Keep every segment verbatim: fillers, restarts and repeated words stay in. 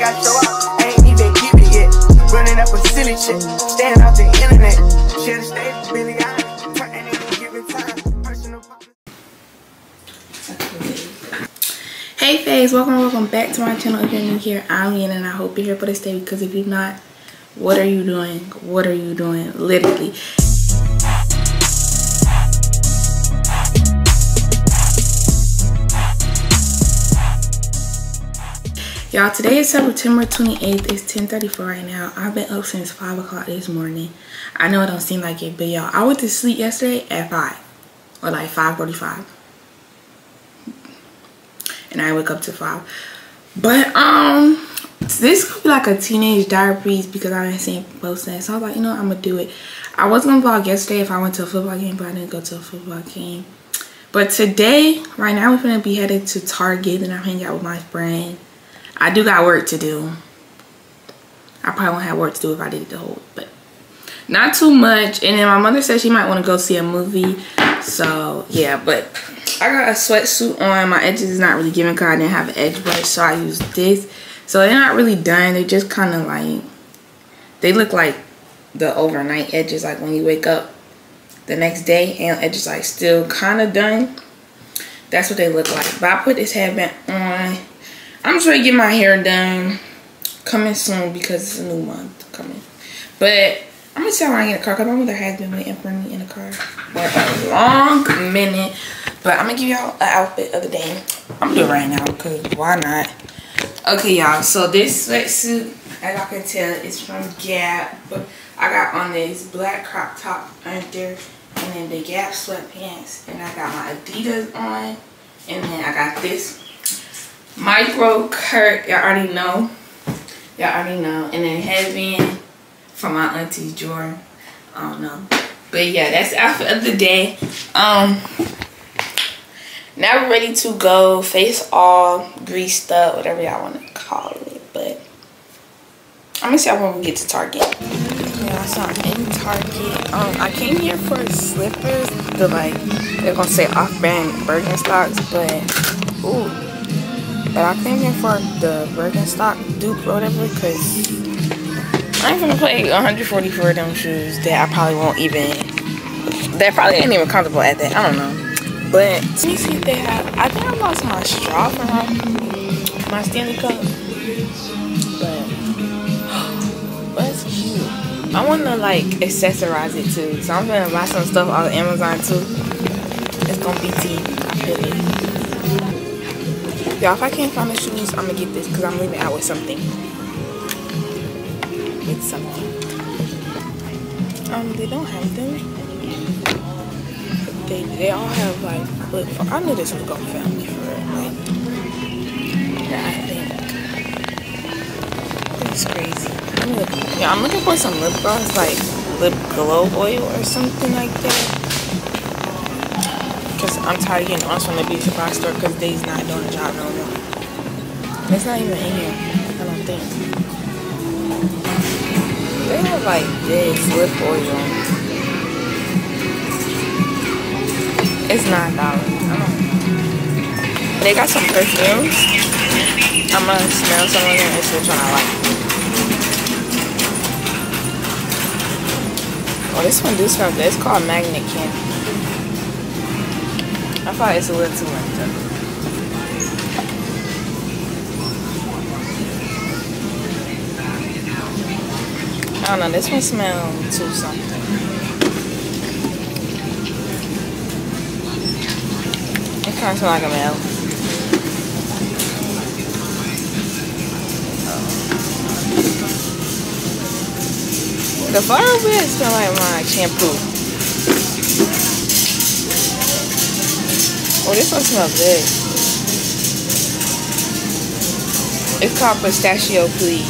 I show up, I ain't even give it yet. Running up a silly shit, staying off the internet. Should've stayed with Billy Eilish, turning in a given time. Personal. Hey Faves, welcome welcome back to my channel. If you're new here, I'm Ian and I hope you're here for this day, because if you're not, what are you doing? What are you doing? Literally. Y'all, today is September twenty-eighth. It's ten thirty-four right now. I've been up since five o'clock this morning. I know it don't seem like it, but y'all, I went to sleep yesterday at five. Or like five forty-five. And I wake up to five. But, um, this could be like a teenage diaries because I didn't see it posting. So I was like, you know what, I'm going to do it. I was going to vlog yesterday if I went to a football game, but I didn't go to a football game. But today, right now, we're going to be headed to Target and I'm hanging out with my friend. I do got work to do. I probably won't have work to do if I did it the whole, but not too much. And then my mother said she might want to go see a movie. So yeah, but I got a sweatsuit on. My edges is not really giving because I didn't have an edge brush, so I used this. So they're not really done. They just kind of like, they look like the overnight edges, like when you wake up the next day and edges like still kind of done. That's what they look like. But I put this headband on. I'm just ready to get my hair done. Coming soon because it's a new month coming. But I'm gonna tell when I get in the car because my mother has been waiting for me in the car for a long minute. But I'm gonna give y'all an outfit of the day. I'm gonna do it right now because why not? Okay, y'all. So this sweatsuit, as I can tell, is from Gap. But I got on this black crop top under, and then the Gap sweatpants, and I got my Adidas on, and then I got this micro Kurt, y'all already know. Y'all already know. And then headband from my auntie's drawer. I don't know. But yeah, that's the outfit of the day. Um now we're ready to go. Face all greased up, whatever y'all want to call it. But I'm gonna see y'all when we get to Target. Yeah, so I'm in Target. Um I came here for slippers. The like they're gonna say off-brand Birkenstocks, but ooh. But I came here for the Birkenstock dupe or whatever because I ain't gonna pay one hundred forty dollars for them shoes that I probably won't even, that probably ain't even comfortable at that. I don't know. But let me see if they have, I think I lost my straw from my Stanley Cup. But, but it's cute. I want to like accessorize it too. So I'm gonna buy some stuff off of Amazon too. It's gonna be tea. I feel it. Y'all, if I can't find the shoes, I'm gonna get this because I'm leaving out with something. With something. Um, they don't have them. They they all have like flip. I knew this was gonna fail me for it. Like, yeah, I think it's crazy. I'm looking, yeah, I'm looking for some lip gloss, like lip glow oil or something like that. Because I'm tired of getting ones from the beauty supply store because they's not doing the job no more. It's not even in here, I don't think. They have like this lip oil. It's nine dollars. I don't know. They got some perfumes. I'm gonna smell some of them and see which one I like. Oh, this one do smell good. It's called Magnet Candy. I thought it's a little too much though. I don't know, this one smells too something. It kind of smells like a milk. The flower bed smells like my shampoo. Oh, this one smells good. It's called Pistachio Please.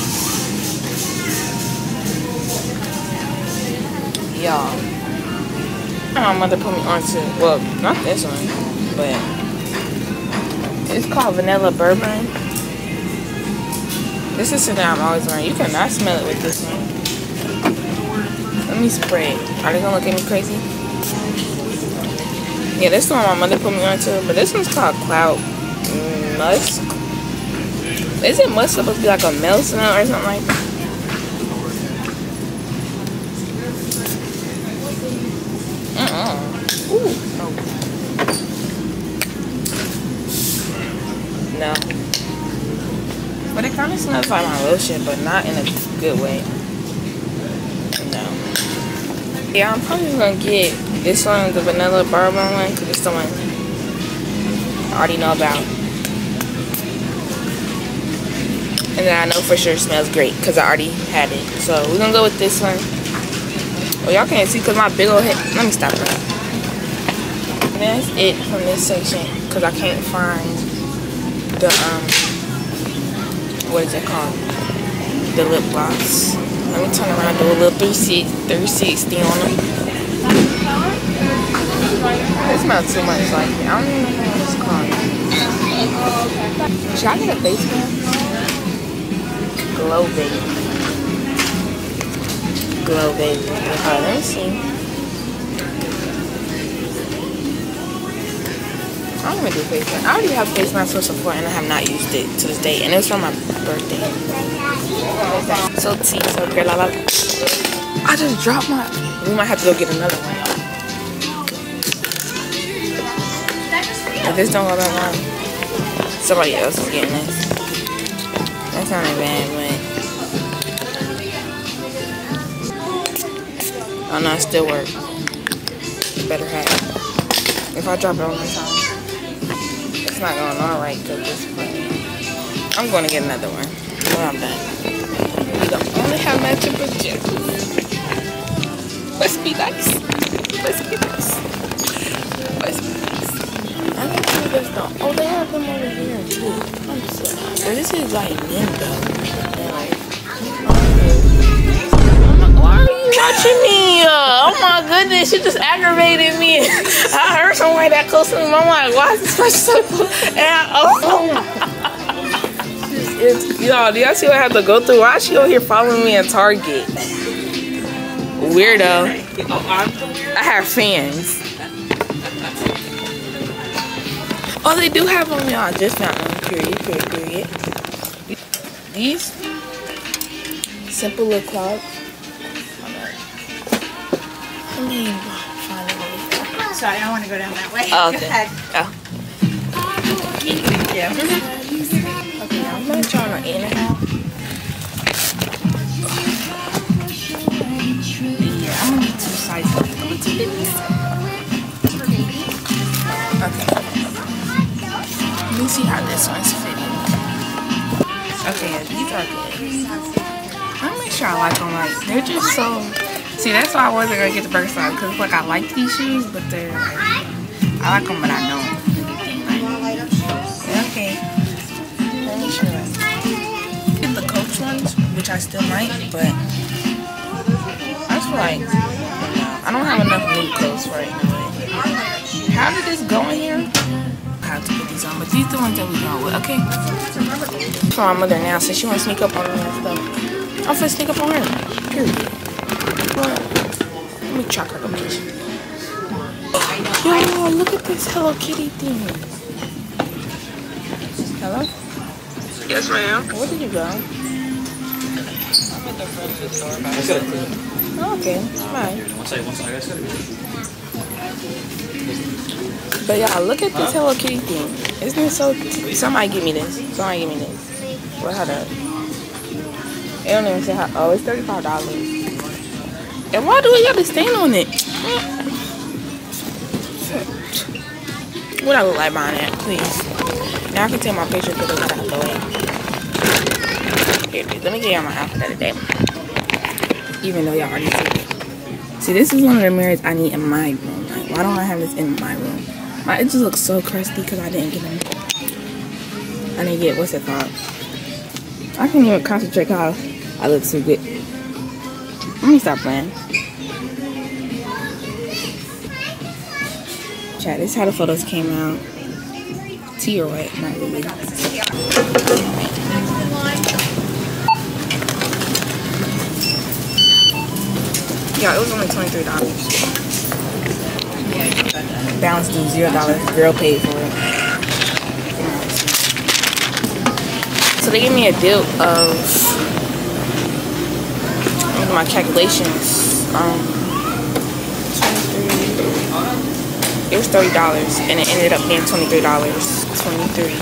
Y'all. My mother put me onto, well, not this one, but it's called Vanilla Bourbon. This is something I'm always wearing. You cannot smell it with this one. Let me spray it. Are they gonna look at me crazy? Yeah, this one my mother put me onto, but this one's called Cloud Musk. Is it must supposed to be like a milk smell or something like that? Uh-uh. Ooh. Oh. No. But it kind of smells like my lotion, but not in a good way. No. Yeah, I'm probably gonna get this one, the vanilla bourbon one, because it's the one I already know about. And then I know for sure it smells great because I already had it. So we're gonna go with this one. Well, y'all can't see because my big old head. Let me stop that. And that's it from this section because I can't find the um what is it called? The lip gloss. Let me turn around and do a little three sixty on them. It smells too much like it. I don't even know what it's called. Should I get a face mask? Glow Baby. Glow Baby. Alright, let me see. I'm gonna do face mask. I already have face mask for support and I have not used it to this day. And it was for my birthday. So tea, so great. I just dropped my. We might have to go get another one. If this don't go that long, somebody else is getting this. That's not bad, but oh no, it still works. Better have. If I drop it on my time, it's not going on right because it's funny. I'm going to get another one when I'm done. We don't only have matching pajamas. Let's be nice. Let's be nice. Let's be nice. I don't think there's no. Oh, they have them over here too. I'm so. But this is like Nindo. Like, why are you watching me? Uh, oh my goodness, you just aggravated me. I heard somebody that close to me. I'm like, why is this person so close? And I, oh. It's, y'all, do y'all see what I have to go through? Why is she over here following me at Target? Weirdo. I have fans. Oh, they do have them, y'all. Just not on. Period, period, period. These simple lip clouds. I mean, find it really fast. Sorry, I don't want to go down that way. Oh, okay. Go ahead. Oh. Yeah. Okay, I'm gonna try on an eight and a half. Yeah, I'm gonna need two sizes. Okay. Let me see how this one's fitting. Okay, yeah, these are good. Let me make sure I like them. Like, they're just so. See, that's why I wasn't gonna get the burger size because like I like these shoes, but they're like, I like them, but I don't. Okay. Let me try. Get the Coach ones, which I still might, but I feel like I don't have enough new clothes right now. How did this go in here? I have to put these on, but these are the ones that we go with. Okay. So my mother now, so she wants to sneak up on me and stuff. I'm finna sneak up on her. Period. Let me track her location. Yo, look at this Hello Kitty thing. Hello? Yes, ma'am. Where did you go? I'm at the front of the store. I got it. Oh, okay, bye. One second, one second. I got it. But y'all, look at this Hello Kitty thing. Isn't it so? Somebody give me this. Somebody give me this. What? How to? It don't even say how. Oh, it's thirty-five dollars. And why do we got to stand on it? What I look like buying that, please. Now I can take my picture because it's out of the way. Here it is. Let me get y'all my outfit of the day. Even though y'all already see it. See, this is one of the mirrors I need in my room. Like, why don't I have this in my room? My, it just looks so crusty because I didn't get them. I didn't get, what's it called? I can't even concentrate because I look so good. Let me stop playing. Chat, this is how the photos came out. Tea or what? Not really. Yeah, it was only twenty-three dollars. Balance due zero dollars. Girl paid for it. So they gave me a deal of, look at my calculations. Um, twenty-three. It was thirty dollars, and it ended up being twenty-three dollars. twenty-three.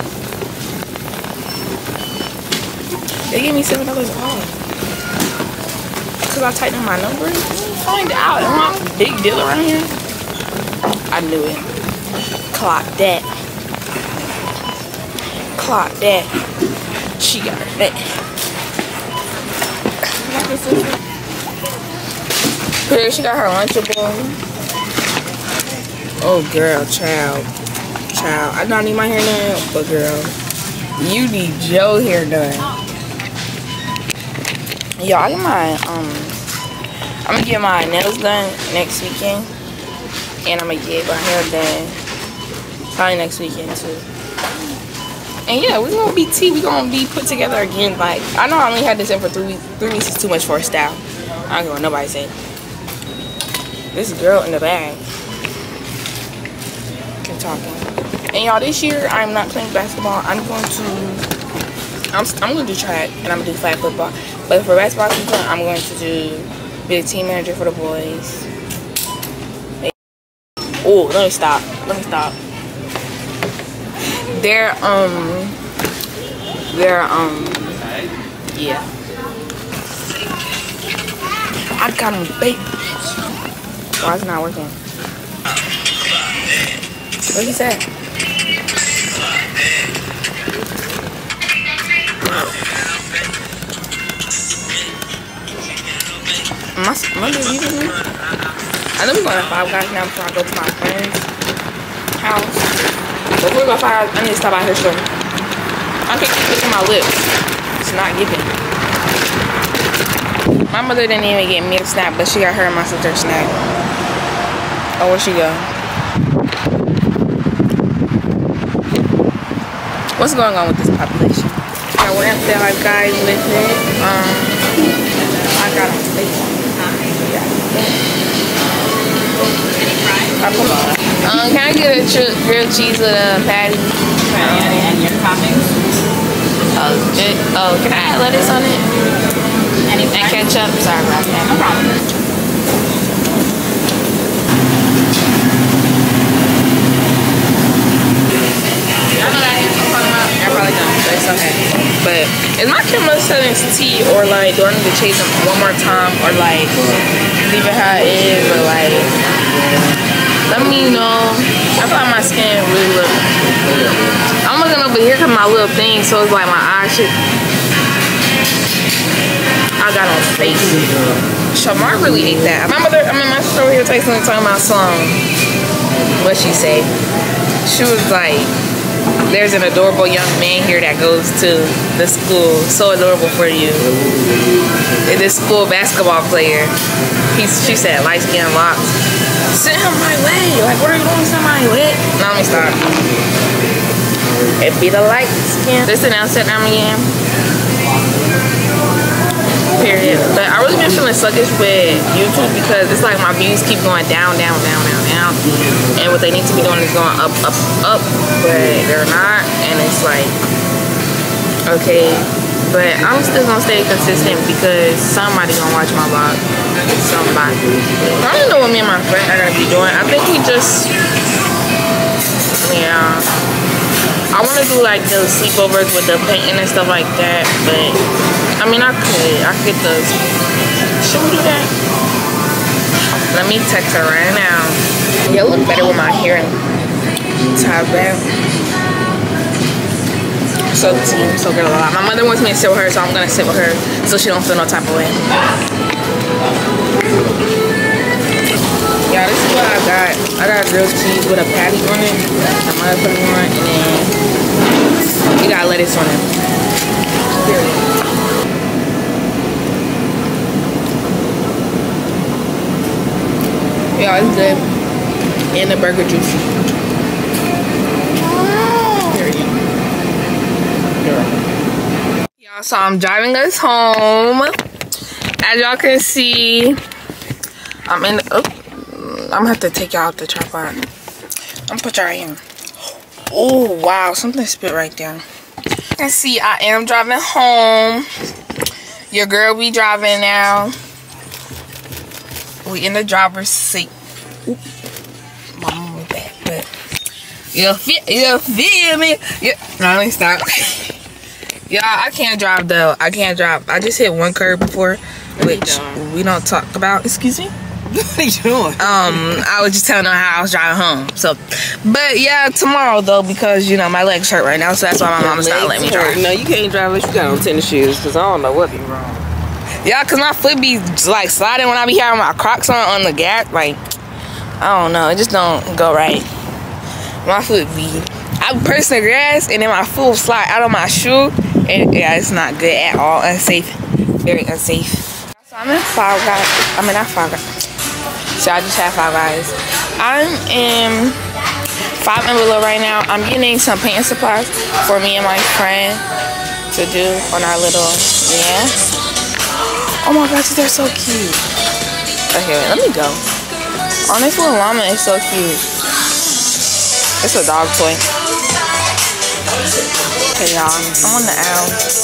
They gave me seven dollars off. Cause I tightened my number. Find out. Am I a big deal around here? I knew it. Clock that. Clock that. She got it. Here, she got her Lunchable. Oh, girl, child. Child. I don't need my hair done, but girl, you need your hair done. Yo, I get my, um, I'm gonna get my nails done next weekend. And I'm gonna get my hair done probably next weekend, too. And yeah, we're gonna be tea. We're gonna be put together again. Like, I know I only had this in for three weeks. Three weeks is too much for a style. I don't care what nobody say. This girl in the bag. Keep talking. And y'all, this year I'm not playing basketball. I'm going to, I'm, I'm going to do track and I'm going to do flag football. But for basketball season, I'm going to do be a team manager for the boys. Oh, let me stop. Let me stop. They're um, they're um, yeah. I got them baked. Why is it not working? What he said? Am I, am I leaving me? I know we're going to Five Guys now before I go to my friend's house. Before we go to Five Guys, I need to stop by her store. I can't keep licking my lips. It's not giving. My mother didn't even get me a snack, but she got her and my sister a snack. Oh, where'd she go? What's going on with this population? Yeah, we're at Five Guys with it. Um, I got a steak. Yeah. Um, can I get a grilled cheese with a patty? Patty and your toppings? Oh, it, oh, can I add lettuce on it? Any and ketchup? Sorry about that. No problem. Y'all know that is what I'm talking about? I probably don't, but it's okay. But is my camera settings T, or like do I need to change them one more time, or like leave it how it is, or like let me know. I feel like my skin really look. I'm looking over here because my little thing, so it's like my eyes should. I got on face. Shamar really ate that. My mother, I mean, my sister over here texting and talking about some. What she say? She was like, "There's an adorable young man here that goes to the school. So adorable for you. And this school basketball player. He's, she said, light skin locks. Send him my way. Like, what are you doing? Send my way. Now let me stop. It be the light skin. This announce it now again. Period. But I really been feeling sluggish with YouTube because it's like my views keep going down, down, down, down, down. And what they need to be doing is going up, up, up. But they're not. And it's like, okay. But I'm still gonna stay consistent because somebody gonna watch my vlog. Somebody. I don't know what me and my friend are gonna be doing. I think we just, yeah. I wanna do like the sleepovers with the painting and stuff like that. But I mean, I could. I could get those. Should we do that? Let me text her right now. You'll look better with my hair tied back. So team, so good a lot. My mother wants me to sit with her, so I'm gonna sit with her so she don't feel no type of way. Yeah, this is what I got. I got grilled cheese with a patty on it. I'm gonna put it on, and then you got lettuce on it. Period. Yeah, it's good. And the burger juicy. Y'all, so I'm driving us home. As y'all can see, I'm in the, oh, I'm gonna have to take y'all out the tripod. I'm gonna put y'all right here. Oh wow, something spit right there. can see, I am driving home. Your girl be driving now. We in the driver's seat. Oop. My mom back, but you feel, you feel me? Yeah. No, let me stop. Y'all, I can't drive though. I can't drive. I just hit one curb before, which we don't talk about. Excuse me? What are you doing? Um, I was just telling her how I was driving home. So, but yeah, tomorrow though, because you know my legs hurt right now, so that's why my mama's not letting me drive. No, you can't drive unless you got on tennis shoes, because I don't know what be wrong. Yeah, cause my foot be like sliding when I be having my Crocs on on the gas. Like, I don't know, it just don't go right. My foot be, I press the grass and then my foot will slide out of my shoe, and yeah, it's not good at all. Unsafe, very unsafe. So I'm in Five Guys. I mean, not Five Guys. So I just had Five Guys. I'm in Five and Below right now. I'm getting some paint supplies for me and my friend to do on our little, yeah. Oh my gosh, they're so cute. Okay, wait, let me go. Oh, this little llama is so cute. It's a dog toy. Okay, y'all, I'm on the owl.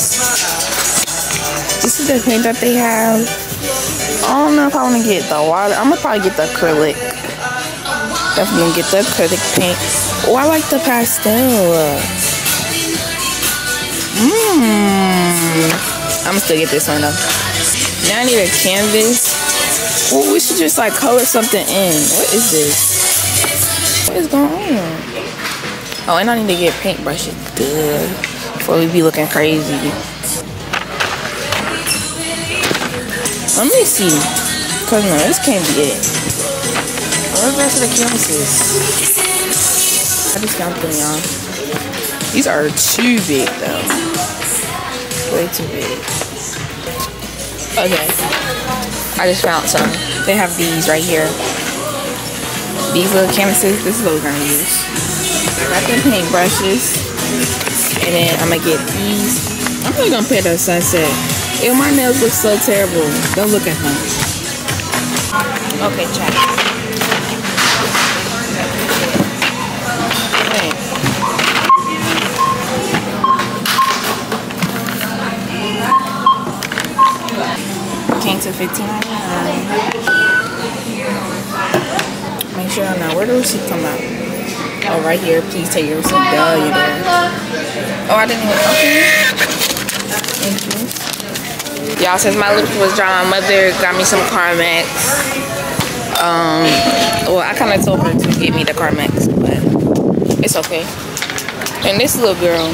This is the paint that they have. I don't know if I want to get the water. I'm gonna probably get the acrylic. Definitely gonna get the acrylic paint. Oh, I like the pastel. Mmm. I'm gonna still get this one though. Now I need a canvas. Oh, we should just like color something in. What is this? What is going on? Oh, and I need to get paintbrushes. Good. Before we be looking crazy. Let me see. Cause no, this can't be it. Where's the rest of the canvases? I just found them, y'all. These are too big though. Way too big. Okay. I just found some. They have these right here. These little canvases. This is what we're gonna use. I got the paint brushes. And then I'm gonna get these. I'm probably gonna paint a sunset. Ew, my nails look so terrible. Don't look at them. Okay, check. Wait. Came to fifteen ninety-nine. Make sure I know where the receipt come out. Oh, right here. Please take your receipt. Duh, you there. Oh, I didn't even. Okay. Thank you. Y'all, since my lip was dry, my mother got me some Carmex. Um, well, I kind of told her to get me the Carmex, but it's okay. And this little girl,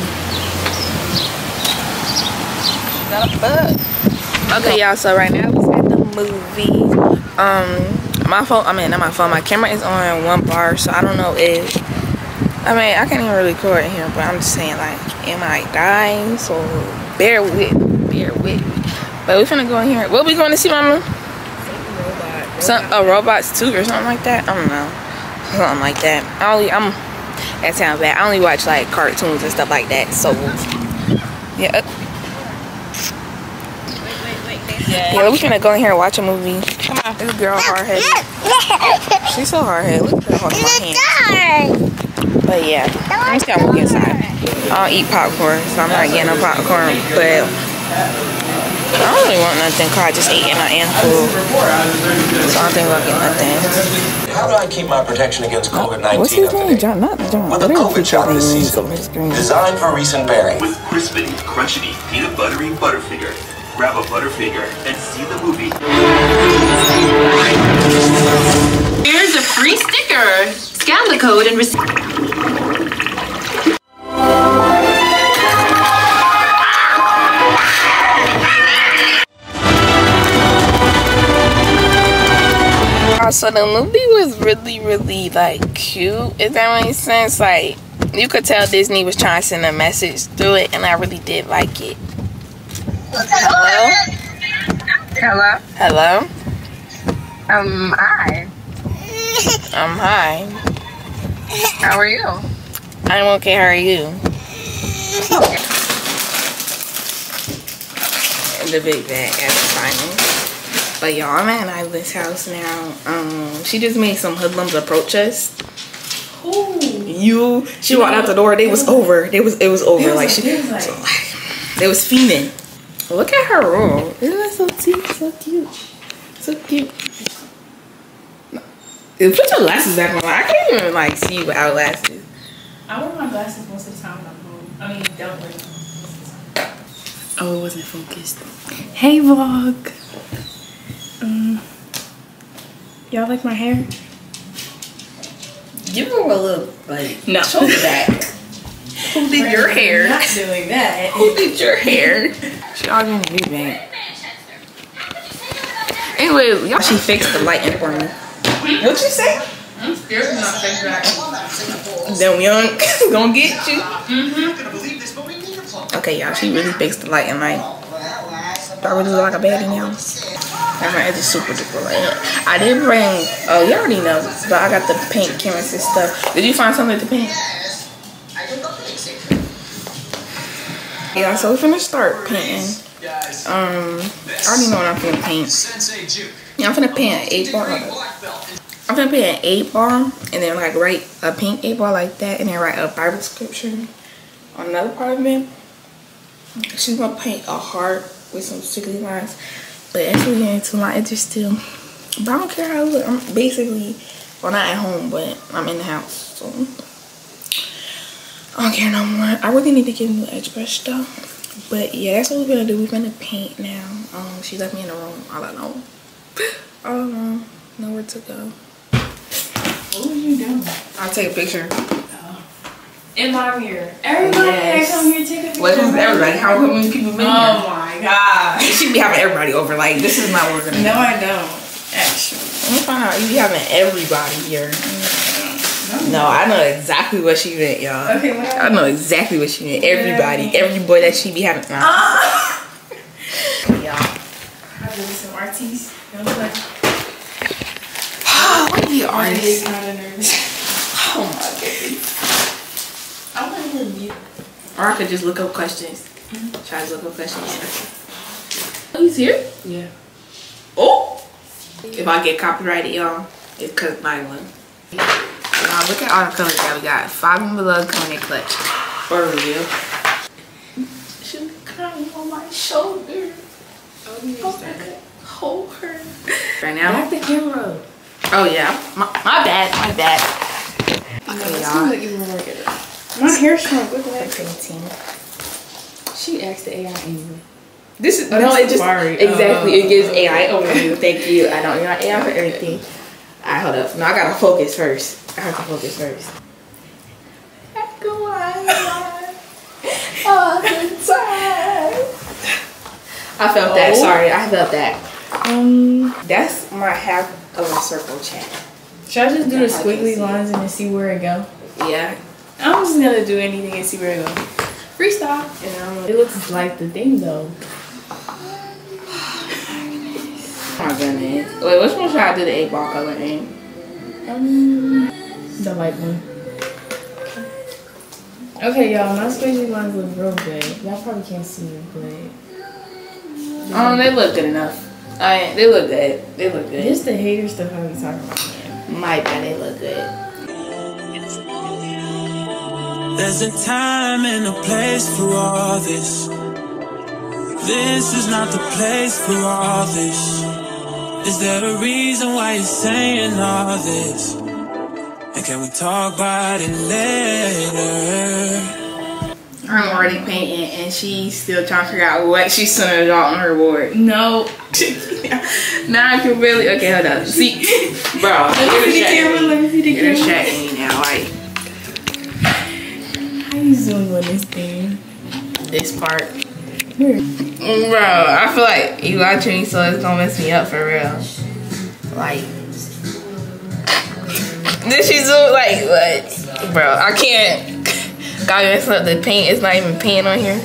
she got a butt. Okay, y'all. So right now we're at the movie. Um, my phone. I mean, not my phone. My camera is on one bar, so I don't know if. I mean, I can't even really record in here, but I'm just saying, like, it might die. So bear with, bear with. But we're finna go in here. What we going to see, Mama? Robot. Some a Robots two or something like that. I don't know, something like that. I only I'm. That sounds bad. I only watch like cartoons and stuff like that. So yeah. Yeah, we're finna go in here and watch a movie. Come on, this girl hard headed. She's so hard headed. Look at her holding my hand. But yeah, let me see how we get inside. I don't eat popcorn, so I'm not getting no popcorn. But I don't really want nothing because I just ate and I am full. So I don't think I'll get nothing. How do I keep my protection against COVID nineteen? What's his name? John, not John. With a COVID shot this season, designed for recent berry. With crispity, crunchity, peanut buttery Butterfinger. Grab a Butterfinger and see the movie. Here's a free sticker. Scan the code and receive. So the movie was really, really like cute, if that makes sense. Like, you could tell Disney was trying to send a message through it, and I really did like it. Hello? Hello? Hello? Um, hi. Um, hi. How are you? I'm okay, how are you? Okay. The big bag at the final. But y'all, I'm at Isla's house now. Um, she just made some hoodlums approach us. Ooh. you. She walked out the door. They was over. They was it was over. Was like she, was like, so, like, they was fiending. Look at her room. Isn't that so cute? So cute. So cute. Put your glasses back on. I can't even like see you without glasses. I wear my glasses most of the time when I'm home. I mean, don't wear them most of the time. Oh, it wasn't focused. Hey, vlog. Um, y'all like my hair? Give her a little like no. show the back. Who did your hair? Not doing that. Who did your hair? She all in the bank. Anyway, y'all, she fixed the lighting for me. What you say? I'm scared to not fix that. Them young gonna get you. Mm-hmm. Okay, y'all, she really fixed the lighting. Like, do I really look like a baddie now? I'm not just super duper light. I did bring. Oh, you already know, but I got the paint canvas and stuff. Did you find something to paint? Yeah, so we're finna start painting. Um, I already know what I'm finna paint. Yeah, I'm finna paint an eight ball. I'm finna paint an eight ball and then like write a pink eight ball like that and then write a Bible scripture on another part of it. She's gonna paint a heart with some squiggly lines, but actually getting too light just still. But I don't care how I look. I'm basically, well, not at home, but I'm in the house, so I don't care no more. I really need to get a new edge brush though. But yeah, that's what we're gonna do. We're gonna paint now. Um, she left me in the room. All I know. I don't know. Nowhere to go. What are you doing? I'll take a picture. Oh. In my mirror. Everybody yes. Come here, take a picture. What is everybody? How many people been here? Oh my god. She be having everybody over. Like, this is not what we're gonna No, do. I don't. Actually. Let me find out. You be having everybody here. No, I know exactly what she meant, y'all. Okay, what I know exactly what she meant. Everybody. Every boy that she be having. Nah. Ah. Y'all. I do some artists. You know what? Oh, what are you artists? I'm kind of nervous. Oh my goodness. I want to mute. Or I could just look up questions. Mm-hmm. Try to look up questions. Oh, he's here? Yeah. Oh! If I get copyrighted, y'all, it's because my one. Y'all, look at all the colors that we got. Five in below coming in clutch. For real. She's crying on my shoulder. Oh, you okay. Hold her. Right now? Back the camera. Oh, yeah. My, my bad. My bad. Okay, y'all. My hair shrunk. Look at that. fifteen. She asked the A I anyway. This is oh, no, it just Safari. exactly Oh. it gives A I overview. Thank you. I don't need my A I for everything. Alright, hold up. No, I gotta focus first. I have to focus first. Go on, all the time. I felt that. Sorry, I felt that. Um, That's my half of a circle chat. should I just do the squiggly lines and then see where it go? Yeah. I'm just gonna do anything and see where it go. Freestyle. And um, It looks like the thing though. oh my goodness. Wait, which one should I do the eight ball color in? Um, the light one. Okay, y'all, my squiggly lines look real good. Y'all probably can't see it, but Um, they look good enough. I they look good. They look good. just the hater stuff I be talking about. Man. My bad, they look good. There's a time and a place for all this. This is not the place for all this. Is there a reason why you're saying all this? And can we talk about it later? I'm already painting and she's still trying to figure out what she's gonna draw on her board. No. Now I can really okay, hold up. See, bro, Let me see the camera. Let me see the you're camera. distracting me now. Like, How you zoom on this thing? this part. Here. Bro, I feel like you watching me, so it's gonna mess me up for real. Like, did she zoom? Like, what? Bro, I can't. Got messed up the paint. It's not even paint on here.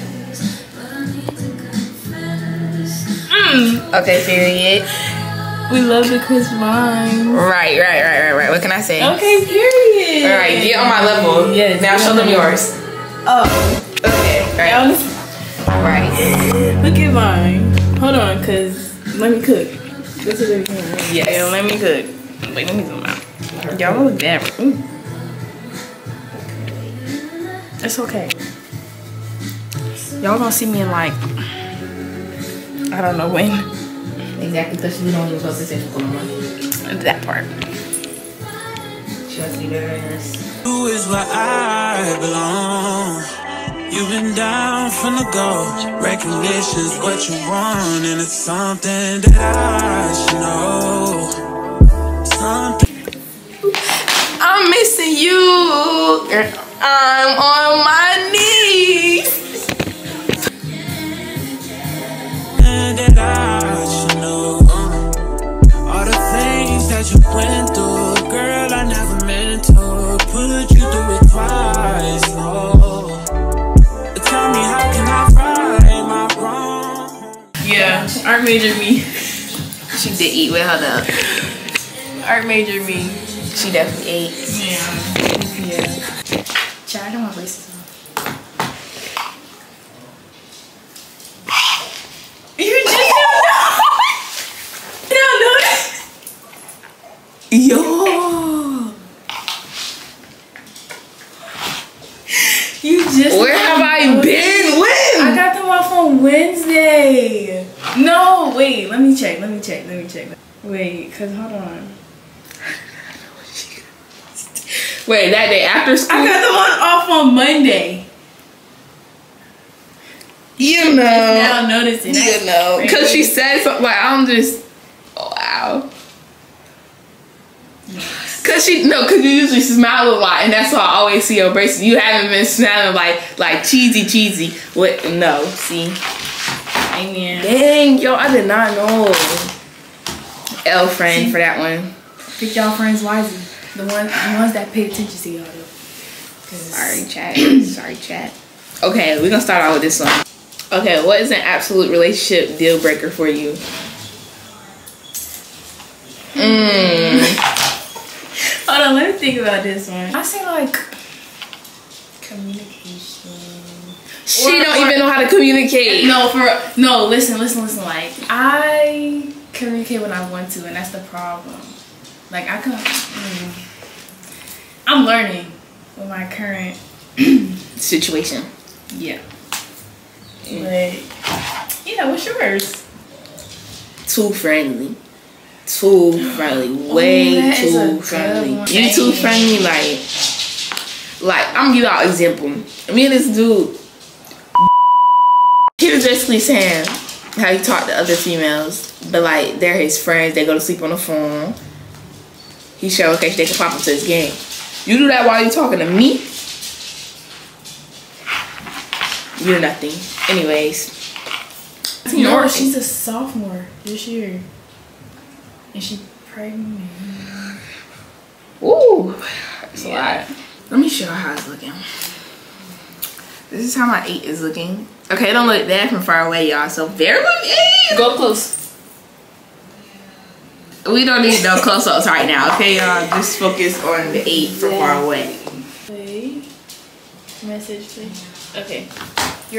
Mm. Okay, period. We love the crisp lines. Right, right, right, right, right. What can I say? Okay, period. All right, get on my level. Yes. Now show them yours. Oh. Okay. Right. Right. Look at mine. Hold on, cause let me cook. This is everything. Yeah, yeah, let me cook. Wait, let me zoom out. Y'all look bad. Ooh. It's okay. Y'all gonna see me in like, I don't know when. Exactly, because we don't even post this info no more. That part. She wants to be better than us. You is where I belong. You've been down from the go. Recognition's what you want, and it's something that I should know. Something. I'm missing you. I'm on my knees. And that I should know. All the things that you went through, girl, I never meant to put you through it twice. Oh, tell me, how can I right my wrong? Yeah, art major me. She did eat with her though. Art major me. She definitely ate. Yeah. Yeah. Child, I don't want braces on. You just don't know. You don't know that. Yo. You just. Where have I been? When? I got them off on Wednesday. No, wait. Let me check. Let me check. Let me check. Wait, cause hold on. Wait, that day after school? I got them on off on Monday. You know. Now noticing. You know. Because she said something like, I'm just, oh, wow. Cause she, no, cause you usually smile a lot, and that's why I always see your braces. You haven't been smiling like, like cheesy, cheesy. What? No, see. Amen. Dang, yo, I did not know. L friend see? For that one. Pick y'all friends wisely. The ones, the ones that pay attention to y'all though. Sorry, chat. Sorry, chat. Okay, we're gonna start out with this one. Okay, what is an absolute relationship deal breaker for you? Mmm. Hold on, let me think about this one. I say like communication. She or, don't or, even know how to communicate. No, for no. Listen, listen, listen. Like I communicate when I want to, and that's the problem. Like I can. Mm, I'm learning with my current situation. Yeah. But yeah, what's yours? Too friendly. Too friendly. Way oh, too friendly. You too friendly, like like I'm gonna give y'all an example. Me and this dude, he was basically saying how he talked to other females, but like they're his friends, they go to sleep on the phone. He showed okay, they can pop up to his game. You do that while you talking to me? You're nothing. Anyways. No, she's a sophomore this year. And she pregnant. Ooh. That's a lot. Let me show you how it's looking. This is how my eight is looking. Okay, it don't look that from far away, y'all. So bear with me. Go close. We don't need no close-ups right now, okay, y'all? Just focus on the eight from far away. Wait. Message, please. Okay. You're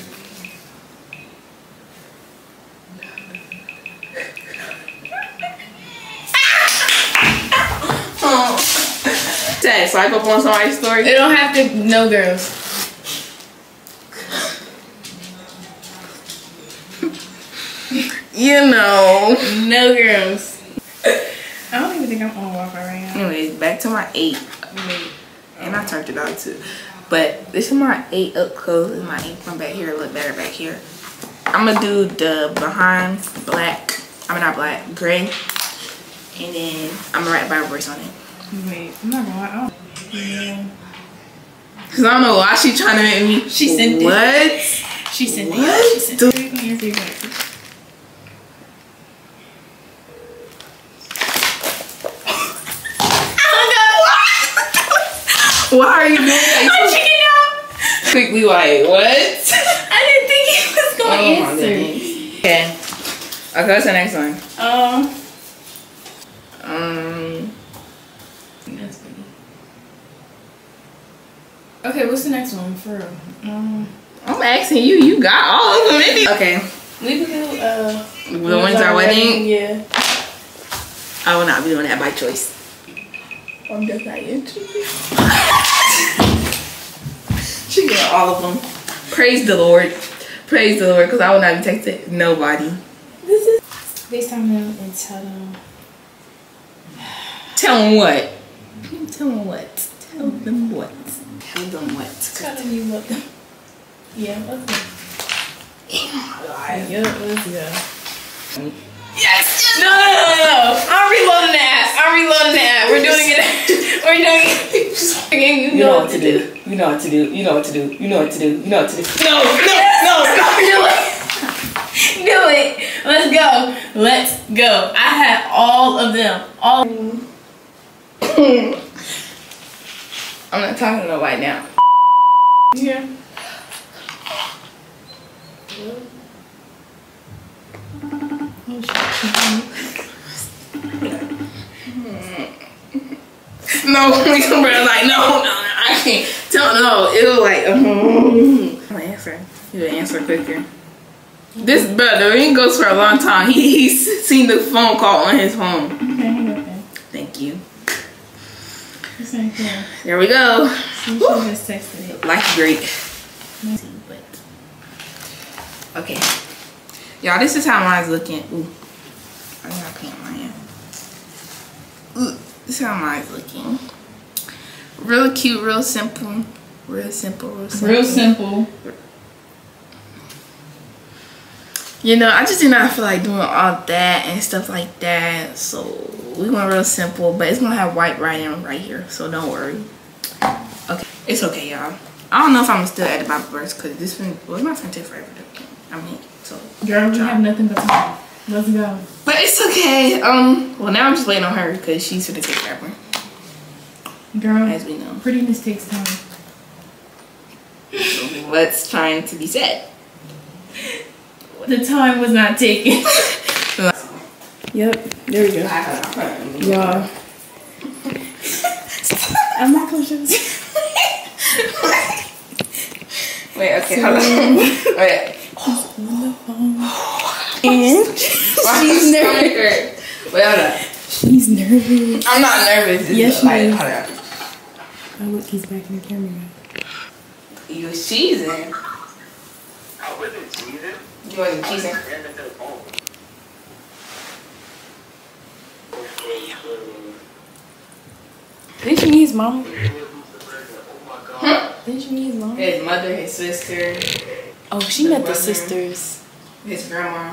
oh. Dad, swipe up on somebody's story. They don't have to. No girls. You know. No girls. I don't even think I'm on Wi-Fi right now. Anyways, back to my eight. Wait. And I turned it on too. But this is my eight up close. This is my eight from back here. Look better back here. I'm gonna do the behind black. I mean not black, gray. And then I'm gonna write Bible verse on it. Wait, I'm not gonna lie. Yeah. Cause I don't know why she trying to make me. She sent what? it. What? She sent what? it. She sent it. Why are you doing that? I'm checking out. Quickly, like, what? I didn't think he was going to oh, answer. Okay. Okay, what's the next one? Um. Um. That's funny. Okay, what's the next one for real? Um. I'm asking you. You got all of them. Okay. We can do, uh. The ones our wedding? Yeah. I will not be doing that by choice. I'm just not into it. She got all of them. Praise the Lord. Praise the Lord, because I would not be texting nobody. This is FaceTime them and tell them. Tell them what? Tell them what? Tell them what? Tell them what? Tell them you love them. Yeah, let's go. God. Yeah, let's go. Yes! No, no, no, no, no. I'm reloading the app. I'm reloading the app. We're doing it. We're doing it. You know, you know what to do. You know what to do. You know what to do. You know what to do. You know what to do. No, no, no, no. Do it. Do it. Let's go. Let's go. I had all of them. All. I'm not talking to nobody now. Yeah. Oh, no, bro, like no, no, I can't. Tell no, it was like. Um, I'm gonna answer. You would answer quicker. This brother, he goes for a long time. He he's seen the phone call on his phone. Okay, hang up then. Thank you. This ain't cool. There we go. She just texted it. Life's great. Okay, y'all. This is how mine's looking. Ooh, I got paint on my hand. Ooh, this is how mine's looking. Real cute, real simple, real simple, real simple. Real simple. You know, I just did not feel like doing all that and stuff like that. So we went real simple, but it's gonna have white writing right here, so don't worry. Okay, it's okay, y'all. I don't know if I'm still at the Bible verse because this one, well, my friend take forever. I mean, so girl, we have nothing but time. Let's go. But it's okay. Um, well, now I'm just waiting on her because she's gonna take forever. Girl, as we know, prettiness takes time. What's trying to be said? The time was not taken. Yep, there we go. Y'all. I'm not gonna show you. Wait, okay, hold on. Wait. And she's nervous. Wait, hold on. She's nervous. I'm not nervous. Yes, she is. Hold on. Oh, look, he's back in the camera. You was cheesing. I wasn't cheesing. You wasn't cheesing. Didn't you meet his mom? Huh? Didn't you meet his mom? His mother, his sister. Oh, she met the sisters. His grandma.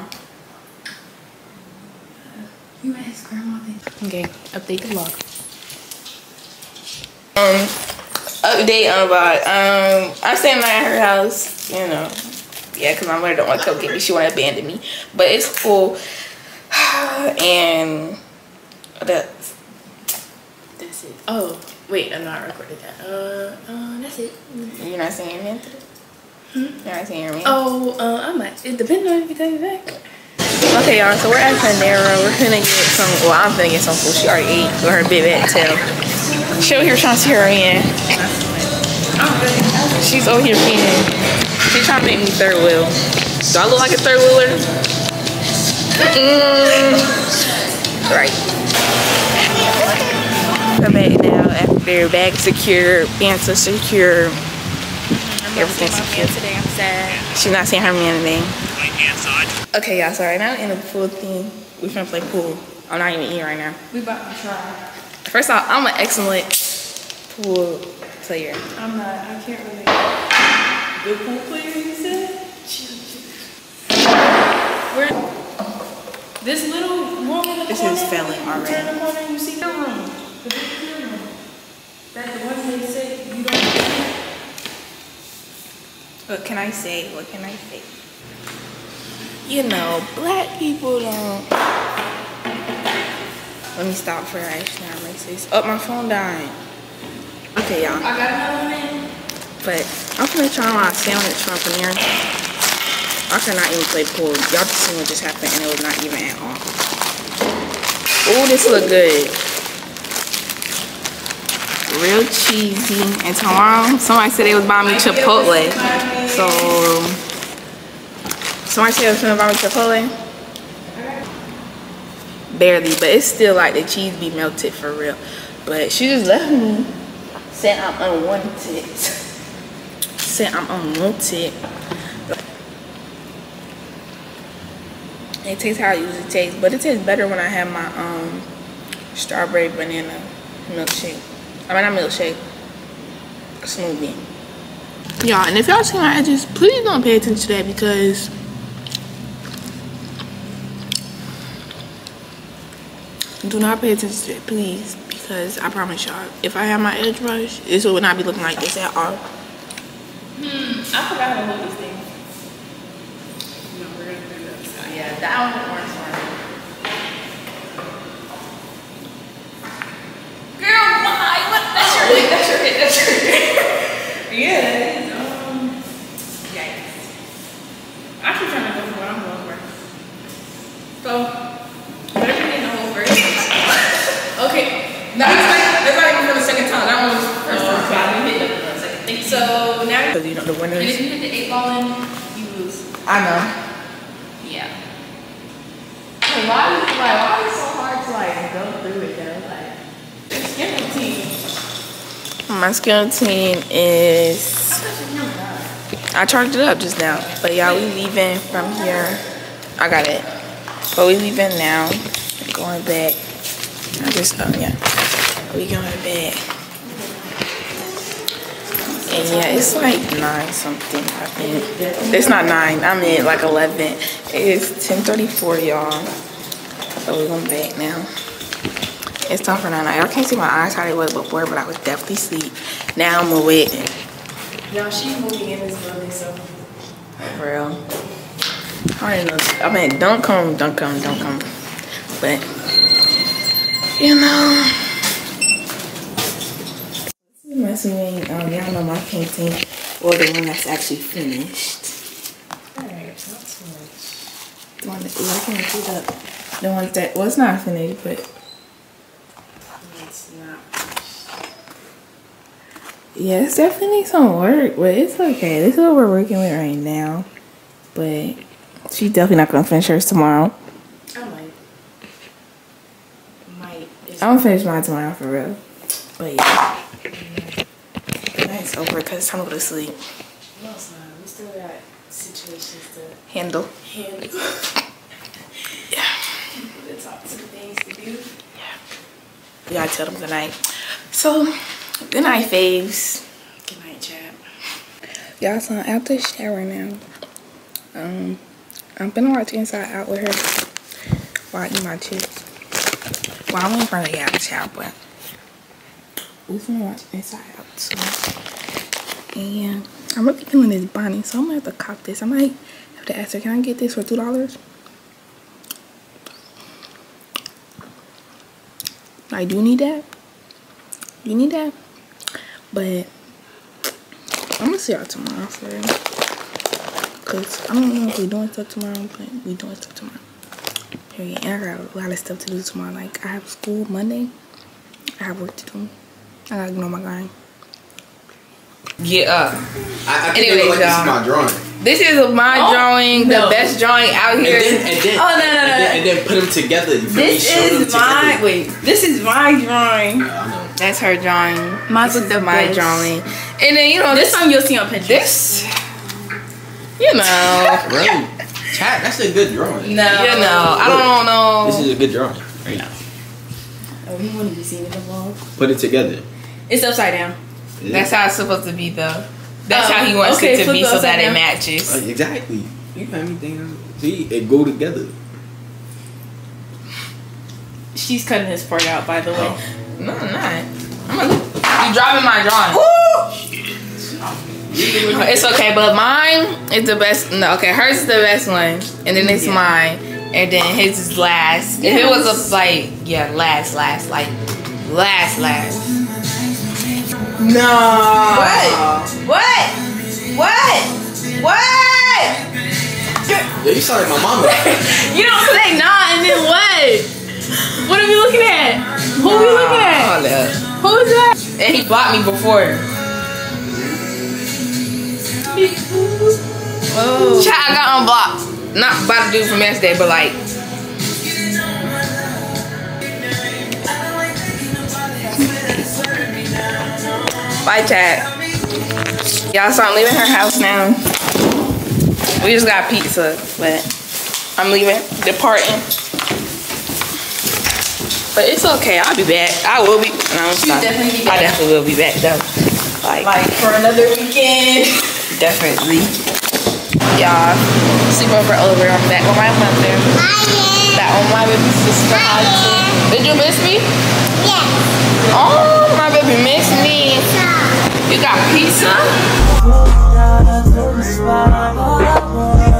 You met his grandma then? Okay, update the vlog. Um, update on about, um, I'm staying at her house, you know. Yeah, because my mother don't want to come get me. She want to abandon me. But it's cool. And that's, that's it. Oh, wait, I'm not recording that. Uh, uh, that's it. You're not saying anything today? Hmm? You're not saying anything? Oh, uh, I might. It depends on if you take it back. Okay, y'all, so we're at Panera. We're gonna get some, well, I'm gonna get some food. She already ate with her big at tail. She over here trying to see her in. She's over here feeding. She's trying to make me third wheel. Do I look like a third wheeler? Mm. Right. Come back now after bag secure, pants are secure. Everything's secure. Today, I'm sad. She's not seeing her man today. Okay, y'all, so right now in the pool thing, we're finna play pool. I'm not even eating right now. We about to try. First off, I'm an excellent pool player. I'm not, I can't really. Good pool player, you said? Where? This little room in the This corner. is failing already. Turn the corner and you see the room. The big room. That's the one they said you don't see. What can I say? What can I say? You know, black people don't. Let me stop for actually I'm racist. Oh, my phone died. Okay, y'all. I got another man. But I'm gonna try my sandwich from Panera. I cannot even play pool. Y'all just seen what just happened and it was not even at all. Oh, this look good. Real cheesy. And tomorrow, somebody said they was buying me Chipotle. So, somebody said they was gonna buy me Chipotle. Barely, but it's still like the cheese be melted for real. But she just left me saying I'm unwanted. say I'm unwanted. It tastes how I usually taste, but it tastes better when I have my um strawberry banana milkshake. I mean, not milkshake, smoothie. Y'all, and if y'all see my edges, please don't pay attention to that because do not pay attention to that, please, because I promise y'all, if I have my edge brush, this would not be looking like this at all. Hmm, I forgot how to hold this thing. No, we're gonna do this. Oh, yeah, that one works for me. Girl, why? What? That's your hit. That's your hit. That's your hit. Yeah, that is. Um, yikes. I keep trying to go for what I'm going for. So, whatever you get in the hole first. Okay. No, that's not, that's not even for the second time. That one was the first time. So I didn't hit the second thing. So now, Because you know the winners. and if you hit the eight ball in, you lose. I know. Yeah. Like, why is it like why is it so hard to like go through it though? Like, Skin routine. my skin routine is I charged it up just now. But y'all, we leaving from here. I got it. But we leaving now. Going back. I just oh yeah. We going back. And yeah, it's like nine something, I think. It's not nine, I mean like eleven. It's ten thirty-four, y'all. So we're going back now. It's time for nine. Y'all can't see my eyes how they was before, but I was definitely asleep. Now I'm awake. Y'all, she's moving in this building, so. For real. I don't know. I mean, don't come, don't come, don't come. But, you know. My swimming, um, y'all know my painting, or the one that's actually finished. Alright, not too much. The one that, ooh, I can't see that. The ones that, well, it's not finished, but It's not. yeah, it's definitely some work, but it's okay. This is what we're working with right now. But she's definitely not gonna finish hers tomorrow. I might. Might. It's I'm gonna finish mine tomorrow for real. But yeah. It's over because it's time to go to sleep. No, it's not. We still got situations to Handle. handle. Yeah. People to talk to, things to do. Yeah. We gotta tell them good night. So, good night, faves. Good night, chat. Y'all, so I'm out the shower now. Um, I'm gonna watch Inside Out with her while I eat my chips. Well, I'm waiting for her to get out the shower, but we're gonna watch Inside Out too. And yeah, I'm really feeling this Bonnie, so I'm gonna have to cop this. I might have to ask her, can I get this for two dollars? I do need that. You need that? But I'm gonna see y'all tomorrow for real. Cause I don't know if we're doing stuff tomorrow, but we doing stuff tomorrow. Period. And I got a lot of stuff to do tomorrow. Like I have school Monday. I have work to do. I gotta ignore my guy. Get up. I, I think Anyways, like this y'all. is my drawing. This is my Oh, drawing, no. the best drawing out here. And then, and then, Oh, no, no, no, and then, no. and then put them together. You feel me? This Show them is my, together. wait, this is my drawing. I know. That's her drawing. Mine's This with is the my best. drawing. And then you know This this one you'll see on Pinterest. this you know. Bro, chat, that's a good drawing. No. You know. I don't know. This is a good drawing. Right now. Oh, he wanted to see it in the vlog. Put it together. It's upside down. That's how it's supposed to be though. That's Um, how he wants okay, it to flip be it so upside that it down. matches. Uh, exactly. You got everything. See, it go together. She's cutting his part out, by the way. Oh. No, I'm not. I'm gonna, you dropping my drawing. It's okay, but mine is the best. No, okay, hers is the best one, and then it's Yeah. mine, and then his is last. If it was a like, yeah, last, last, like last, last. No. What? What? What? What? Yeah, you sound like my mama. You don't say nah and then what? What are we looking at? Who are we looking at? Hold up. Who is that? And he blocked me before. Oh. Chat, I got unblocked. Not about to do from yesterday, but like. Bye, chat. Y'all, so I'm leaving her house now. We just got pizza, but I'm leaving, departing. But it's okay, I'll be back. I will be. No, You definitely be back. I definitely will be back though. Like, Like for another weekend. definitely. Y'all, sleepover over. I'm back with my mother. Back on my baby sister. Did you miss me? Yes. Oh, my baby missed me. You got pizza?